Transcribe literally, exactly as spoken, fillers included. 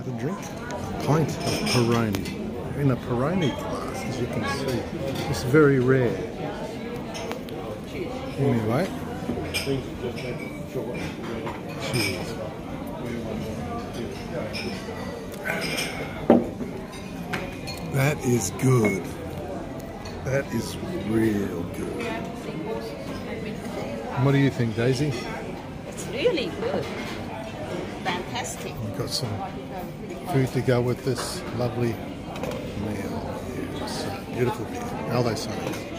A drink, a pint of Peroni in a Peroni glass, as you can see. It's very rare. Anyway, cheers. That is good. That is real good. What do you think, Daisy? It's really good. Fantastic. We've got some food to go with this lovely meal. Yes, beautiful beer. How they say it.